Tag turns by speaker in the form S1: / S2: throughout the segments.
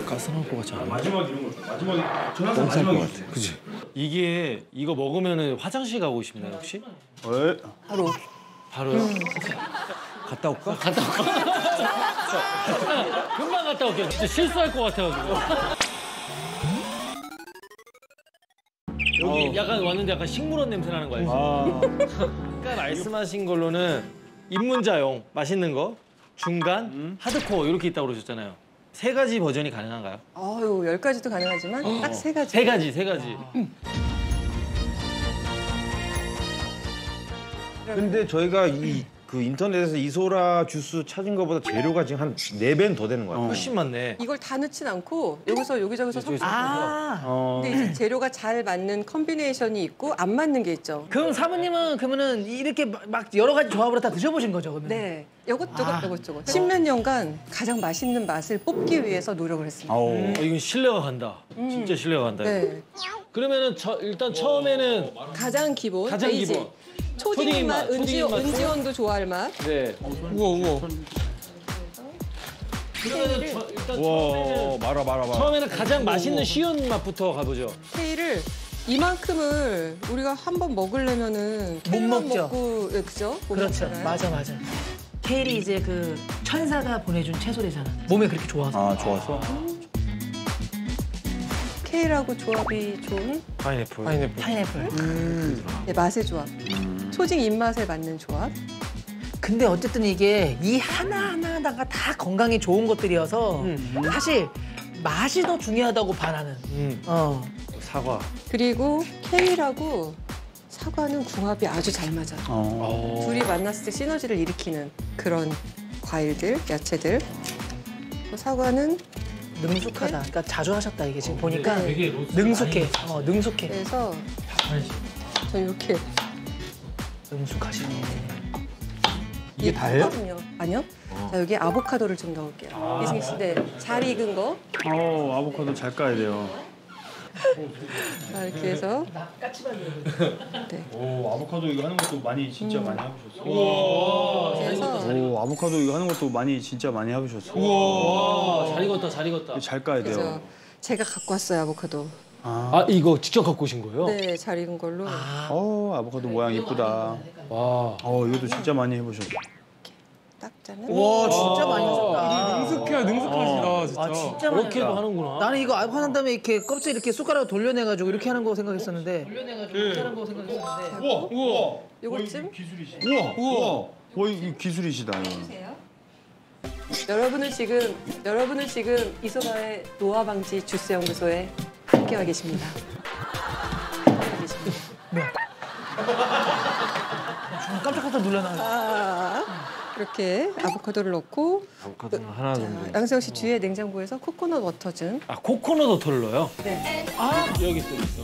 S1: 가스나올 것 같지 않아?
S2: 마지막 이런 거 마지막에 전화선
S1: 뻥쌀 것
S2: 마지막에
S1: 같아. 그치? 이거 먹으면 화장실 가고 싶나요 혹시? 바로요? 갔다 올까? 갔다 올까? 금방 갔다 올게요. 진짜 실수할 것 같아가지고. 여기 약간 왔는데 약간 식물원 냄새 나는 거 알지? 아까 말씀하신 걸로는 입문자용 맛있는 거, 중간, 하드코어 이렇게 있다고 그러셨잖아요. 세 가지 버전이 가능한가요?
S3: 아유, 10가지도 가능하지만 딱 3가지.
S1: 세 가지.
S4: 근데 저희가 그 인터넷에서 이소라 주스 찾은 것보다 재료가 지금 한 4배는 더 되는 거야.
S1: 훨씬 많네.
S3: 이걸 다 넣진 않고 여기서 여기저기서 섞어.
S1: 아,
S3: 근데 이제 재료가 잘 맞는 컨비네이션이 있고 안 맞는 게 있죠.
S5: 그럼 사모님은 그러면은 이렇게 막 여러 가지 조합으로 다 드셔보신 거죠, 그러면?
S3: 네, 요것저것. 10몇 년간 가장 맛있는 맛을 뽑기 위해서 노력을 했습니다.
S1: 이건 신뢰가 간다. 진짜 신뢰가 간다.
S3: 네,
S1: 그러면은 일단 처음에는
S3: 가장 기본,
S1: 가장
S3: 베이직.
S1: 기본.
S3: 초딩 맛,
S1: 초딩 맛.
S3: 은지원도 좋아할 맛.
S1: 네.
S2: 우와
S1: 그러면은 일단
S4: 우와, 말아.
S1: 처음에는 가장 맛있는 쉬운 맛부터 가보죠.
S3: 케일을 이만큼을 우리가 한 번 먹으려면은 케일만
S5: 먹죠.
S3: 먹고, 네, 그죠? 못
S5: 그렇죠.
S3: 먹잖아요.
S5: 맞아. 케일이 이제 그 천사가 보내준 채소래잖아. 몸에 그렇게 좋아서.
S4: 아, 좋았어?
S3: 케일하고 조합이 좋은
S1: 파인애플.
S5: 파인애플.
S3: 네, 맛의 조합. 초딩 입맛에 맞는 조합.
S5: 근데 어쨌든 이게 이 하나하나가 다 건강에 좋은 것들이어서 사실 맛이 더 중요하다고 반하는.
S1: 사과.
S3: 그리고 케일하고 사과는 궁합이 아주 잘 맞아요. 둘이 만났을 때 시너지를 일으키는 그런 과일들, 야채들. 사과는
S5: 능숙하다. 그러니까 자주 하셨다 이게 지금 보니까
S1: 되게 로스
S5: 능숙해. 능숙해.
S3: 그래서 저 이렇게
S5: 능숙하시네.
S3: 이게 다예요? 아니요. 자, 여기 아보카도를 좀 넣을게요. 이승기 씨, 네. 잘 익은 거.
S2: 아보카도 잘 까야 돼요.
S3: 자, 이렇게 해서. 네.
S2: 오 아보카도 이거 하는 것도 많이 진짜 많이 해보셨어요.
S3: 그래서
S2: 오 아보카도 이거 하는 것도 많이 진짜 많이 해보셨어요.
S1: 우와, 잘 익었다.
S2: 잘 까야 돼요.
S3: 그래서 제가 갖고 왔어요, 아보카도.
S1: 아, 이거 직접 갖고 오신 거예요?
S3: 네, 잘 익은 걸로.
S2: 아보카도 모양 이쁘다.
S1: 와.
S2: 이것도 진짜 많이 해보셨어요.
S3: 딱 짜는.
S5: 와 진짜 많이 하셨다.
S2: 능숙하시다 진짜.
S5: 아 진짜 많이
S1: 이렇게도
S5: 하셨다.
S1: 하는구나.
S5: 나는 이거 아보카도 한 다음에 이렇게 껍질 이렇게 숟가락 돌려내가지고 이렇게 하는 거 생각했었는데.
S2: 우와.
S3: 요거쯤.
S2: 우와. 이 기술이시다.
S3: 여러분은 지금 이소라의 노화 방지 주스 연구소에 함께와 계십니다.
S5: 깜짝깜짝 놀라나.
S3: 이렇게 아보카도를 넣고
S1: 아보카도는 하나 정도.
S3: 양세형 씨 뒤에 냉장고에서 코코넛 워터 좀.
S1: 아, 코코넛 워터를 넣어요?
S3: 네.
S1: 여기 또 있어.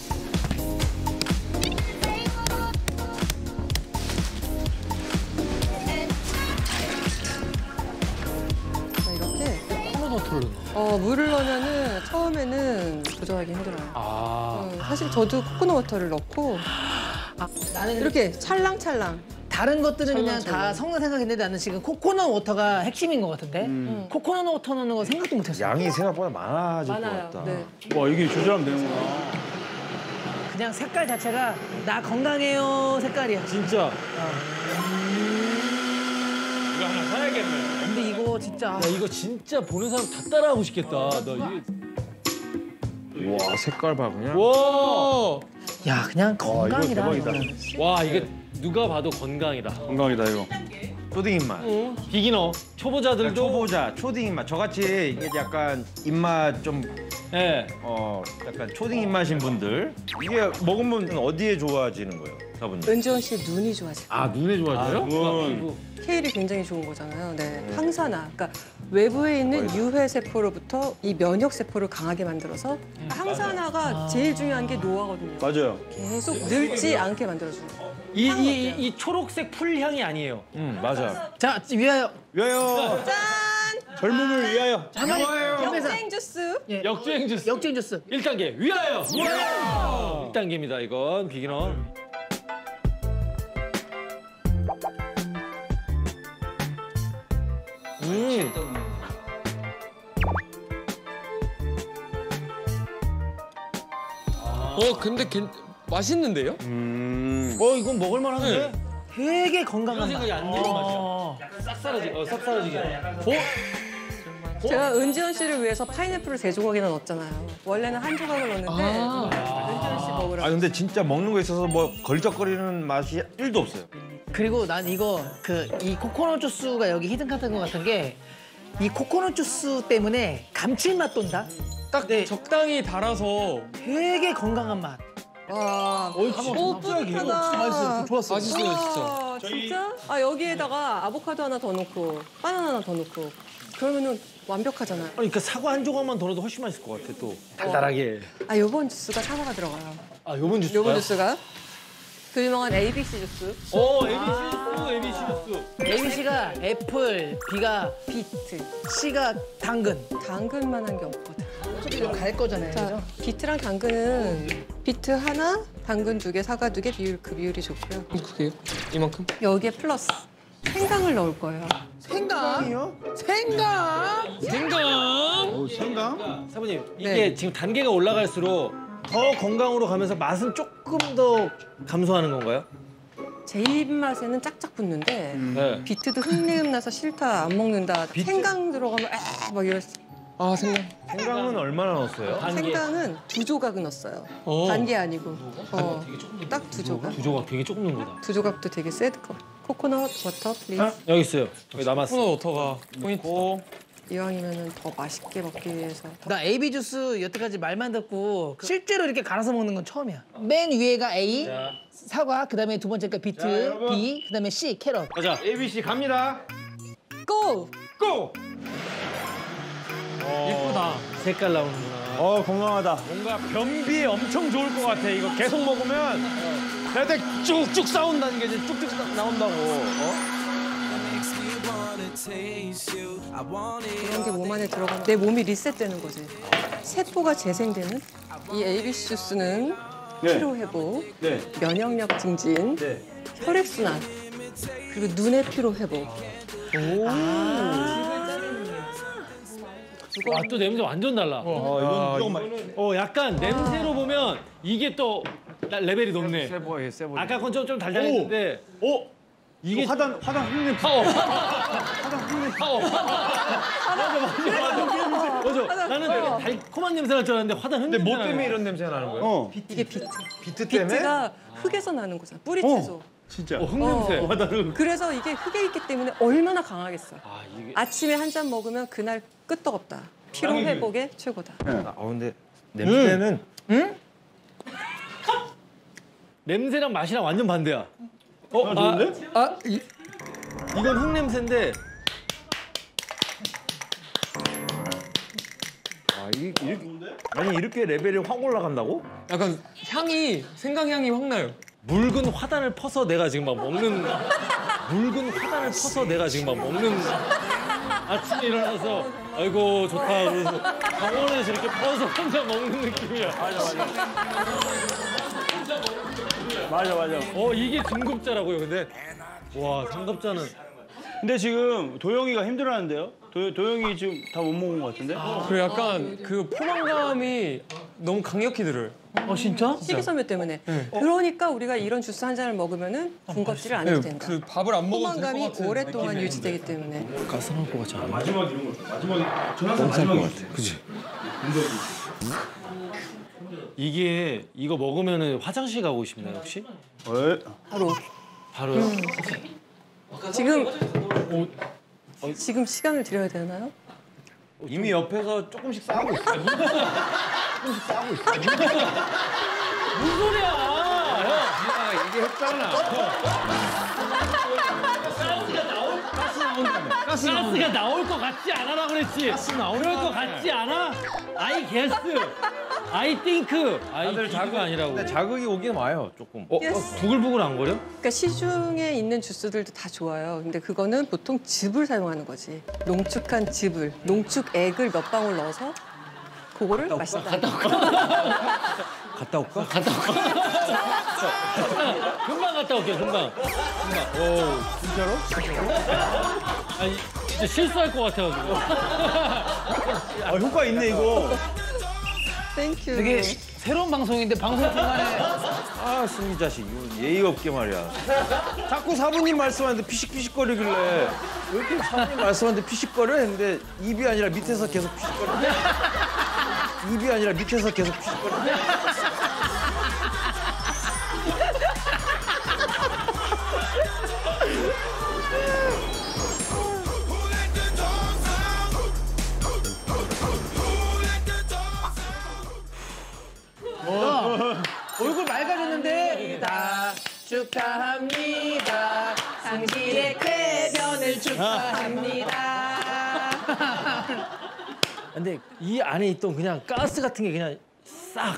S3: 자, 이렇게
S1: 코코넛 워터를 넣어.
S3: 물을 넣으면은 처음에는 조절하기 힘들어요. 사실 저도 코코넛 워터를 넣고
S5: 나는
S3: 이렇게 찰랑찰랑.
S5: 다른 것들은 그냥
S3: 찰랑찰랑.
S5: 다 성능 생각했는데 나는 지금 코코넛 워터가 핵심인 것 같은데. 코코넛 워터 넣는 거 생각도 못했어.
S4: 양이 생각보다 많아질
S3: 많아요.
S4: 것 같다.
S3: 네.
S2: 와 이게 조절하면 되는구나.
S5: 그냥 색깔 자체가 나 건강해요 색깔이야.
S1: 진짜. 이거 하나 사야겠네.
S5: 근데 이거 진짜
S1: 야, 이거 진짜 보는 사람 다 따라하고 싶겠다. 나 이게.
S4: 와, 색깔 봐, 그냥.
S1: 와.
S5: 야 그냥 건강이다.
S2: 대박이다.
S5: 이거는.
S1: 와, 이게 누가 봐도 건강이다.
S2: 건강이다 이거.
S4: 초딩 입맛.
S1: 비기너, 초보자들도.
S4: 초보자, 초딩 입맛. 저같이 이게 약간 입맛 좀
S1: 예.
S4: 약간 초딩 입맛인 분들 이게 먹으면 어디에 좋아지는 거예요, 저분들?
S3: 은지원 씨 눈이 좋아져요.
S1: 아, 눈에 좋아져요?
S2: 눈.
S3: 케일이 굉장히 좋은 거잖아요. 네. 항산화. 그러니까 외부에 있는 유해 세포로부터 이 면역 세포를 강하게 만들어서 항산화가 제일 중요한 게 노화거든요.
S2: 맞아요.
S3: 계속 늙지 않게 만들어주는 거예요.
S1: 이 초록색 풀향이 아니에요.
S4: 맞아.
S5: 자 위하여.
S2: 위하여.
S3: 짠!
S2: 젊음을 위하여.
S3: 영생 주스.
S1: 역주행 주스.
S5: 역주행 주스.
S1: 1단계 위하여. 1단계입니다. 이건 비기너.
S6: 근데 맛있는데요?
S1: 이건 먹을만한데?
S5: 되게
S1: 이런
S5: 건강한 맛.
S1: 생각이 안 드는 맛이야. 약간 쌉싸라지게.
S3: 제가 은지원 씨를 위해서 파인애플을 3조각이나 넣었잖아요. 원래는 1조각을 넣었는데 은지원 씨 먹으라고.
S4: 아 근데 진짜 먹는 거에 있어서 뭐 걸적거리는 맛이 1도 없어요.
S5: 그리고 난 이거 이 코코넛 주스가 여기 히든 카드인 것 같은 게 이 코코넛 주스 때문에 감칠맛 돈다.
S6: 딱 적당히 달아서
S5: 되게 건강한 맛.
S3: 와,
S1: 진짜
S3: 뿌듯하다.
S5: 좋았어.
S6: 맛있어요, 진짜.
S3: 와, 진짜? 아, 여기에다가 아보카도 하나 더 넣고 바나나 하나 더 넣고 그러면은 완벽하잖아요.
S1: 그러니까 사과 한 조각만 더 넣어도 훨씬 맛있을 것 같아 또. 달달하게.
S3: 아, 요번 주스가 사과가 들어가요.
S1: 아 요번 주스.
S3: 요번 주스가 그 유명한 ABC 주스.
S1: ABC 주스.
S5: ABC가 애플, B가
S3: 비트.
S5: C가 당근.
S3: 당근만한 게 없거든.
S5: 어차피 이거 갈 거잖아요.
S3: 자,
S5: 그죠?
S3: 비트랑 당근은 비트 하나, 당근 2개, 사과 2개 그 비율이 좋고요.
S6: 그게요? 이만큼?
S3: 여기에 플러스 생강을 넣을 거예요.
S5: 생강. 생강.
S2: 생강?
S1: 사부님 이게
S3: 네.
S1: 지금 단계가 올라갈수록 더 건강으로 가면서 맛은 조금 더 감소하는 건가요?
S3: 제 입맛에는 짝짝 붙는데
S1: 네.
S3: 비트도 흙내음 나서 싫다, 안 먹는다. 생강 들어가면 막 이럴 수.
S6: 아, 생강.
S4: 생강은 얼마나 넣었어요?
S1: 단계.
S3: 생강은 2조각은 넣었어요. 반개 아니고. 딱 2조각.
S1: 2조각 되게 조금 넣은 거다.
S3: 2조각도 되게 세드 거. 코코넛 버터 플리즈.
S1: 여기 있어요. 여기 남았어.
S6: 코코넛 워터가 포인트.
S3: 이왕이면은 더 맛있게 먹기 위해서.
S5: 나 AB 주스 여태까지 말만 듣고 실제로 이렇게 갈아서 먹는 건 처음이야. 맨 위에가 A, 사과, 그다음에 두 번째가 비트, B, 그다음에 C, 캐럿.
S1: 가자.
S4: ABC 갑니다.
S3: 고!
S4: 고!
S1: 예쁘다. 색깔 나오는구나.
S4: 건강하다. 뭔가 변비에 엄청 좋을 것 같아. 이거 계속 먹으면 대대 쭉쭉 싸운다는 게 이제 쭉쭉 나온다고.
S3: 그런 게 몸 안에 들어가면 내 몸이 리셋되는 거지. 세포가 재생되는 이 ABC 주스는 피로 회복, 면역력 증진, 혈액순환, 그리고 눈의 피로 회복.
S1: 와, 또 냄새 완전 달라. 약간 냄새로 보면 이게 또 레벨이 높네.
S4: 세 보여.
S1: 아까 건 좀 달달했는데.
S2: 이게 화단 흙냄새.
S1: 파워. 맞아. 나는 달콤한 냄새 날 줄 알았는데 화단 흙
S4: 근데
S1: 냄새
S4: 뭐
S1: 나네.
S4: 때문에 이런 냄새가 나는 거예요?
S3: 이게 비트.
S4: 비트 때문에?
S3: 비트가 흙에서 나는 거잖아. 뿌리 채소.
S2: 진짜.
S1: 흙 냄새.
S3: 그래서 이게 흙에 있기 때문에 얼마나 강하겠어.
S1: 이게
S3: 아침에 한 잔 먹으면 그날 끄떡없다. 피로 회복에 최고다.
S4: 근데 냄새는
S1: 냄새랑 맛이랑 완전 반대야.
S2: 좋은데?
S1: 이건 흙 냄새인데
S4: 아니 이렇게 레벨이 확 올라간다고?
S6: 약간 생강 향이 확 나요.
S1: 붉은 화단을 퍼서 내가 지금 막 먹는 아침에 일어나서 아이고 좋다 그래서 병원에서 이렇게 퍼서 혼자 먹는 느낌이야.
S2: 맞아.
S1: 이게 중급자라고요. 근데 와 상급자는
S2: 근데 지금 도영이가 힘들어하는데요? 도영이 지금 다 못 먹은 것 같은데?
S6: 그리고 약간 그 포만감이 너무 강력히 들어요.
S1: 진짜?
S3: 식이섬유 때문에. 그러니까 우리가 이런 주스 한 잔을 먹으면 군것질을 안 해도 된다.
S6: 그 밥을 안 먹어도 될 것
S3: 포만감이
S6: 같은
S3: 오랫동안 유지되기 때문에.
S1: 가슴할 것 같지 않아?
S2: 마지막 이런 거. 마지막에 전화상 마지막에 같아.
S1: 그치? 이거 먹으면 화장실 가고 싶나요 혹시? 바로요?
S3: 지금 시간을 드려야 되나요?
S4: 이미 옆에서 조금씩 싸우고 있어.
S1: 무슨 소리야?
S4: 이게 했잖아.
S1: 가스가 나올 것 같지 않아라 그랬지. 그럴 것 같지 않아? I guess. I think.
S4: 다들
S1: 자극 아니라고.
S4: 근데 자극이 오긴 와요 조금.
S3: Yes.
S1: 부글부글 안 거려?
S3: 그러니까 시중에 있는 주스들도 다 좋아요. 근데 그거는 보통 즙을 사용하는 거지. 농축한 즙을, 농축액을 몇 방울 넣어서 그거를 마신다.
S4: 갔다 올까?
S1: 금방 갔다 올게요. 금방. 진짜로? 아니 진짜 실수할 것 같아가지고.
S2: 효과 있네 이거.
S3: 땡큐.
S5: 되게 새로운 방송인데 방송 중간에
S2: 아, 승기 자식. 이거 예의 없게 말이야. 자꾸 사부님 말씀하는데 피식피식거리길래 왜 이렇게 사부님 말씀하는데 피식거려? 했는데 입이 아니라 밑에서 계속 피식거려. 입이 아니라 밑에서 계속 피식거려.
S5: 얼굴 맑아졌는데 축하합니다. 당신의 쾌변을 축하합니다.
S1: 근데 이 안에 있던 그냥 가스 같은 게 그냥 싹.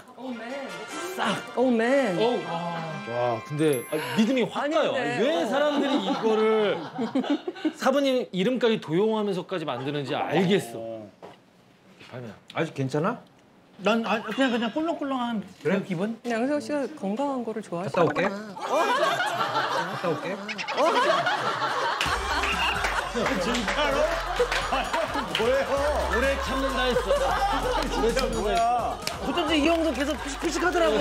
S3: 오맨.
S1: 와, 근데 믿음이 확 가요.
S3: 아닌데.
S1: 왜 사람들이 이거를 사부님 이름까지 도용하면서까지 만드는지 알겠어. 발매야.
S2: 아직 괜찮아?
S5: 난 그냥 꿀렁꿀렁한 그런 기분?
S3: 양세형 씨가 건강한 거를
S2: 갔다 올게.
S3: 좋아하시구나.
S2: 갔다 올게.
S1: 오래 참는다 했어. 오래 참는다 했어.
S5: 어쩐지 이 형도 계속 피식피식하더라고.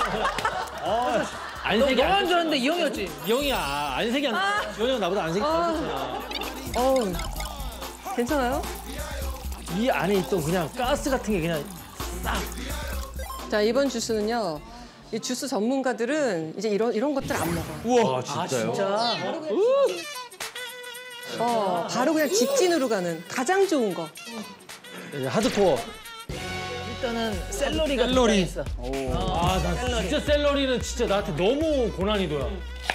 S1: 안색이
S5: 너만 줄 알았는데 이 형이었지.
S1: 이 형이야. 안색이 안. 이 형 나보다 안색이 빠졌잖아.
S3: 어우, 괜찮아요?
S1: 이 안에 있던 그냥 가스 같은 게 그냥 싹.
S3: 자, 이번 주스는요. 이 주스 전문가들은 이제 이런 것들 안 먹어요.
S1: 우와, 진짜요?
S3: 바로 그냥 직진으로 가는 가장 좋은 거.
S1: 하드코어.
S5: 일단은 샐러리가 들어있어.
S1: 아, 나 진짜 샐러리는 진짜 나한테 너무 고난이도야.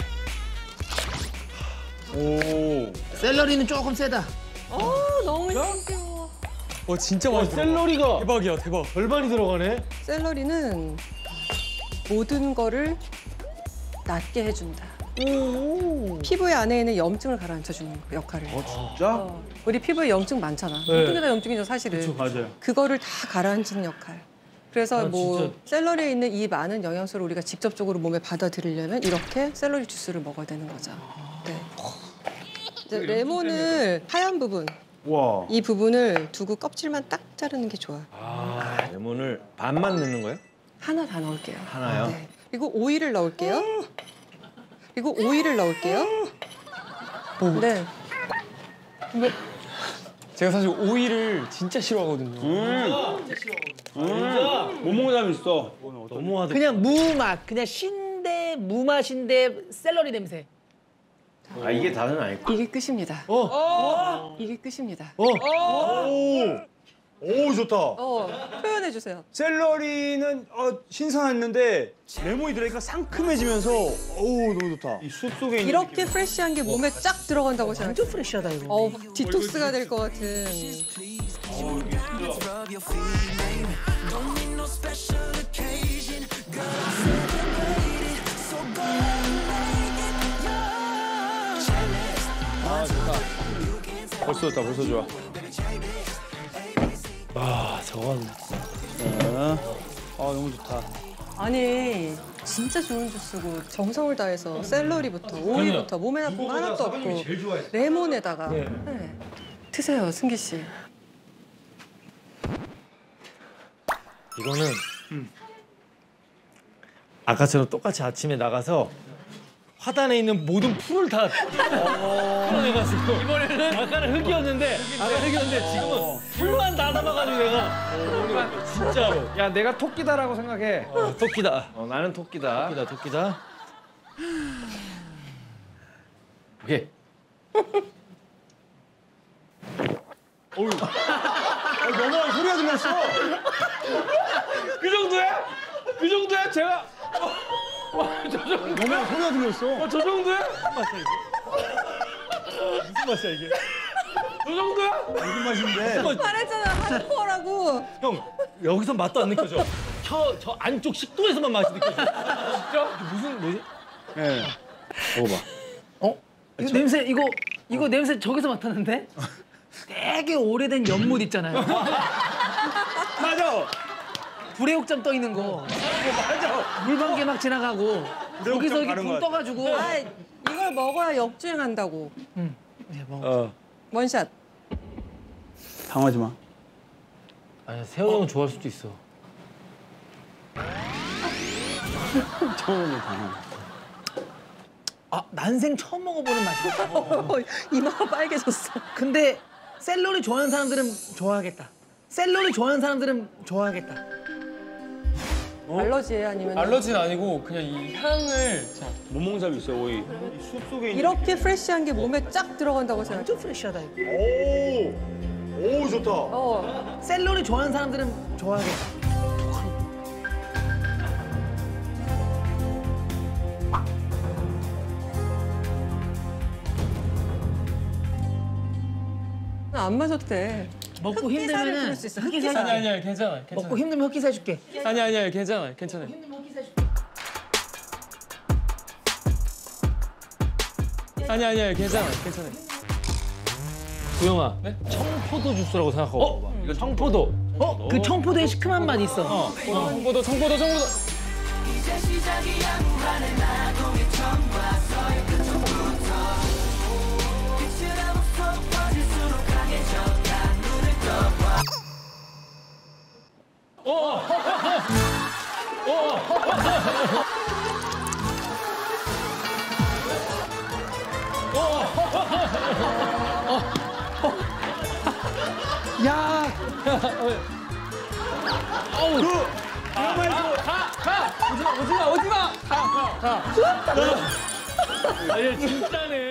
S5: 샐러리는 조금 세다.
S3: 너무 신기해요.
S6: 와 진짜 맛있어.
S1: 샐러리가
S6: 대박이야 대박.
S1: 절반이 들어가네.
S3: 샐러리는 모든 거를 낫게 해준다. 피부의 안에 있는 염증을 가라앉혀주는 역할을 해요.
S2: 진짜?
S3: 우리 피부에 염증 많잖아. 모든 게 다 염증이죠, 사실은.
S2: 맞아요.
S3: 그거를 다 가라앉히는 역할. 그래서 뭐
S1: 진짜.
S3: 샐러리에 있는 이 많은 영양소를 우리가 직접적으로 몸에 받아들이려면 이렇게 샐러리 주스를 먹어야 되는 거죠. 네. 이제 레몬을 하얀 부분,
S2: 와.
S3: 이 부분을 두고 껍질만 딱 자르는 게 좋아.
S2: 레몬을 반만 넣는 거예요?
S3: 하나 다 넣을게요.
S2: 하나요?
S3: 네. 그리고 오이를 넣을게요. 그리고 오이를 넣을게요. 네.
S6: 제가 사실 오이를 진짜 싫어하거든요.
S2: 못 먹는 사람 있어.
S1: 너무 하드.
S5: 그냥 무맛, 그냥 신데 무맛인데 샐러리 냄새.
S2: 아, 이게 다는 아닐까?
S3: 이게 끝입니다. 이게 끝입니다.
S2: 오, 좋다.
S3: 표현해 주세요.
S7: 샐러리는 신선했는데 레몬이 들어가니까 상큼해지면서 어우 너무 좋다.
S2: 이 숲 속에 있는
S3: 이렇게 프레시한 게 몸에 쫙 들어간다고 생각해.
S5: 완전 프레시하다 이거.
S3: 디톡스가 될 것 같은.
S2: 벌써 좋다, 벌써 좋아.
S1: 아, 저건.
S7: 너무 좋다.
S3: 아니 진짜 좋은 주스고 정성을 다해서 샐러리부터 오이부터 몸에 나쁜 거 하나도 없고 레몬에다가 네. 드세요, 승기 씨.
S1: 이거는 아까처럼 똑같이 아침에 나가서 화단에 있는 모든 풀을 다 풀어내가지고 이번에는 아까는 흙이었는데 지금은 풀만 다 담아가지고 내가 진짜로.
S2: 야, 내가 토끼다라고 생각해.
S1: 토끼다.
S2: 나는 토끼다.
S1: 토끼다. 오케이.
S7: 너무 소리가 들렸어.
S2: 그 정도야? 그 정도야? 제가
S7: 너무 소리가 들렸어.
S2: 저 정도야?
S1: 무슨 맛이야 이게?
S2: 저 정도야?
S7: 무슨 맛인데?
S3: 말했잖아, 하드코어라고.
S1: 형 여기서 맛도 안 느껴져. 저 안쪽 식도에서만 맛이 느껴져. 진짜? 무슨 뭐지?
S7: 네.
S2: 먹어봐.
S5: 이거 냄새 이거 냄새 저기서 맡았는데? 되게 오래된 연못 있잖아요.
S7: 맞아.
S5: 불의 옥점 떠 있는 거. 맞아. 물방개 막 지나가고 여기서 이렇게
S7: 가는
S5: 붕
S7: 것
S5: 떠가지고.
S3: 아, 이걸 먹어야 역주행한다고.
S5: 이제 먹어.
S3: 원샷.
S7: 당하지 마.
S1: 아니 세호 형 좋아할 수도 있어.
S5: 아, 난생 처음 먹어보는 맛이다.
S3: 이마가 빨개졌어.
S5: 근데 샐러리 좋아하는 사람들은 좋아하겠다. 샐러리 좋아하는 사람들은 좋아하겠다.
S3: 알러지예요, 아니면
S6: 알러지는 아니고 그냥 이 향을
S2: 못 먹는 사람이 있어요, 오이. 숲 속에 있는.
S3: 이렇게 프레시한 게 몸에 쫙 들어간다고 생각해.
S5: 완전 프레시하다 이거.
S7: 오 좋다.
S5: 샐러리 좋아하는 사람들은 좋아하겠다.
S3: 안 마셔도 돼.
S5: 먹고
S3: 흑기사를
S5: 힘들면은
S3: 부를 수 있어.
S5: 흑기사.
S3: 흑기사.
S6: 아니야 괜찮아.
S5: 먹고 힘들면 흑기사 해줄게.
S6: 아니야 괜찮아. 아니야 괜찮아.
S1: 구영아, 청포도 주스라고 생각하고 봐봐. 이거 청포도.
S5: 그 청포도에 시큼한 맛 있어.
S6: 청포도.
S5: 야,
S6: 오지마.
S1: 아니 진짜네.